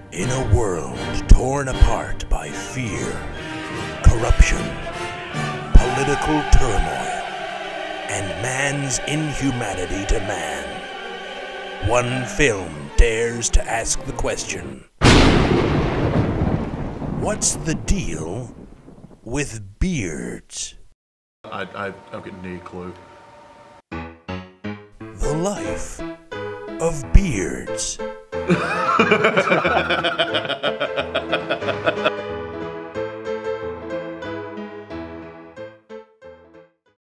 In a world torn apart by fear, corruption, political turmoil, and man's inhumanity to man, one film dares to ask the question: what's the deal with beards? I don't get any clue. The life of beards.